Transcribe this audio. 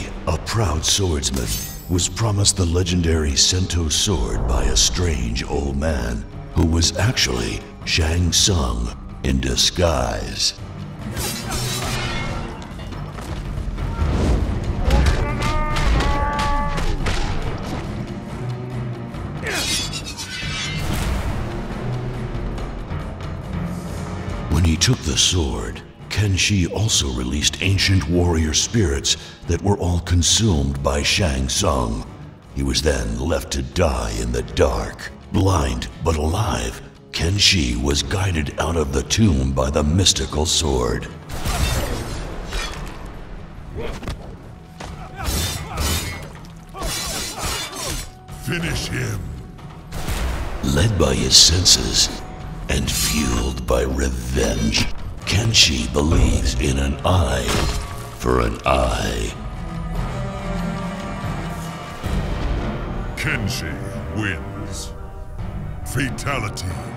Kenshi, a proud swordsman, was promised the legendary Sento sword by a strange old man who was actually Shang Tsung in disguise. When he took the sword, Kenshi also released ancient warrior spirits that were all consumed by Shang Tsung. He was then left to die in the dark. Blind but alive, Kenshi was guided out of the tomb by the mystical sword. Finish him. Led by his senses and fueled by revenge, Kenshi believes in an eye for an eye. Kenshi wins. Fatality.